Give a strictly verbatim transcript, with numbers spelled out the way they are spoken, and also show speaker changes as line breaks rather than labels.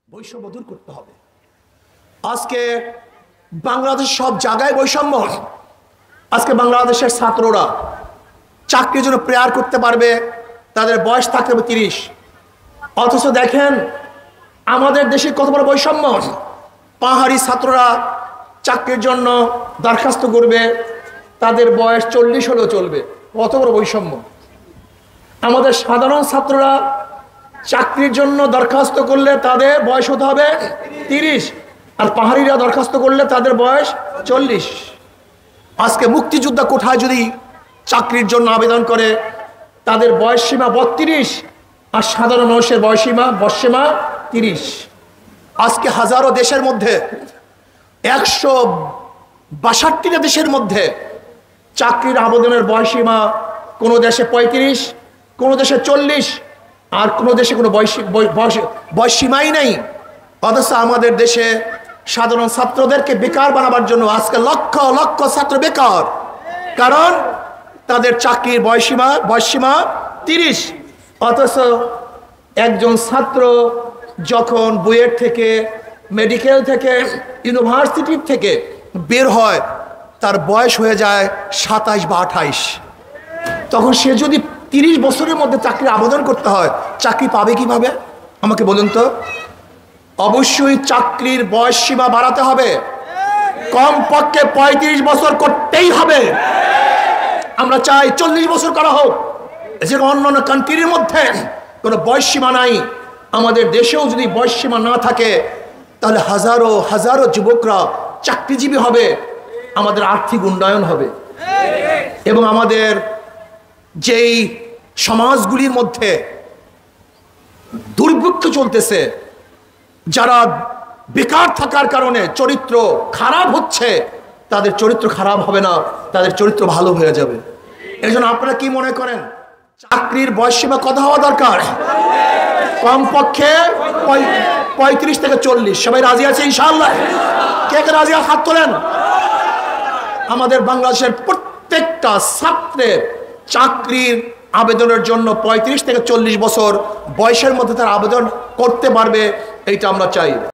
বৈষম্য দূর করতে হবে। আজকে বাংলাদেশ সব জায়গায় বৈষম্য। আজকে বাংলাদেশের ছাত্ররা চাকরির জন্য প্রেয়ার করতে পারবে, তাদের বয়স থাকতে হবে তিরিশ, অথচ দেখেন আমাদের দেশে কত বড় বৈষম্য। পাহাড়ি ছাত্ররা চাকরির জন্য দরখাস্ত করবে, তাদের বয়স চল্লিশ হলেও চলবে, কত বড় বৈষম্য। আমাদের সাধারণ ছাত্ররা চাকরির জন্য দরখাস্ত করলে তাদের বয়স হতে হবে তিরিশ, আর পাহাড়িরা দরখাস্ত করলে তাদের বয়স চল্লিশ। আজকে মুক্তিযোদ্ধা কোঠায় যদি চাকরির জন্য আবেদন করে তাদের বয়স সীমা বত্রিশ, আর সাধারণ মানুষের বয়সীমা বয়সীমা তিরিশ। আজকে হাজারো দেশের মধ্যে একশো বাষট্টিটা দেশের মধ্যে চাকরির আবেদনের বয়সীমা কোনো দেশে পঁয়ত্রিশ, কোনো দেশে চল্লিশ, আর কোনো দেশে কোনো বয়সী বয়সীমাই নেই। অথচ আমাদের দেশে সাধারণ ছাত্রদেরকে বেকার বানাবার জন্য আজকে লক্ষ লক্ষ ছাত্র বেকার, কারণ তাদের চাকরির বয়সীমা বয়সীমা তিরিশ। অথচ একজন ছাত্র যখন বুয়েট থেকে, মেডিকেল থেকে, ইউনিভার্সিটি থেকে বের হয় তার বয়স হয়ে যায় সাতাইশ বা আঠাইশ। তখন সে যদি তিরিশ বছরের মধ্যে চাকরি আবেদন করতে হয়, চাকরি পাবে কিভাবে আমাকে বলুন তো? অবশ্যই চাকরির বয়স সীমা বাড়াতে হবে, কমপক্ষে পঁয়ত্রিশ বছর করতেই হবে। আমরা চাই চল্লিশ বছর করা হোক, যেরকম অন্যান্য কান্ট্রির মধ্যে কোনো বয়স সীমা নাই। আমাদের দেশেও যদি বয়স সীমা না থাকে তাহলে হাজারো হাজারো যুবকরা চাকরিজীবী হবে, আমাদের আর্থিক উন্নয়ন হবে। এবং আমাদের যেই সমাজগুলির মধ্যে দুর্ভিক্ষ চলতেছে, যারা বেকার থাকার কারণে চরিত্র খারাপ হচ্ছে, তাদের চরিত্র খারাপ হবে না, তাদের চরিত্র ভালো হয়ে যাবে। এর জন্য আপনারা কি মনে করেন চাকরির বয়সসীমা কত হওয়া দরকার? কমপক্ষে পঁয়ত্রিশ থেকে চল্লিশ। সবাই রাজি আছে ইনশাআল্লাহ? কে কে রাজি? হাত তোলেন। আমাদের বাংলাদেশের প্রত্যেকটা ছাত্রের চাকরির আবেদনের জন্য পঁয়ত্রিশ থেকে চল্লিশ বছর বয়সের মধ্যে তারা আবেদন করতে পারবে, এইটা আমরা চাই।